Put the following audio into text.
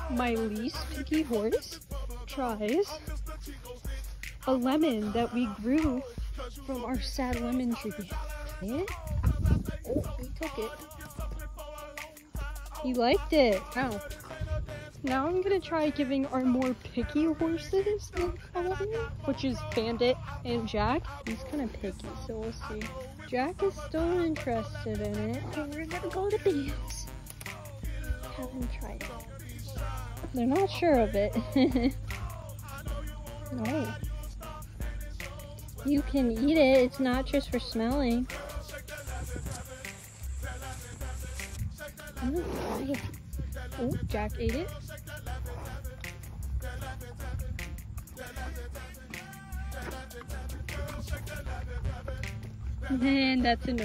my least picky horse tries a lemon that we grew from our sad lemon tree. Yeah. Oh, he took it. He liked it. Ow. Now I'm gonna try giving our more picky horses a lemon, which is Bandit and Jack. He's kind of picky, so we'll see. Jack is still interested in it, and we're gonna go to Bam's. Have him try it. They're not sure of it. No. You can eat it, it's not just for smelling. I'm gonna try it. Oh, Jack ate it. And that's enough.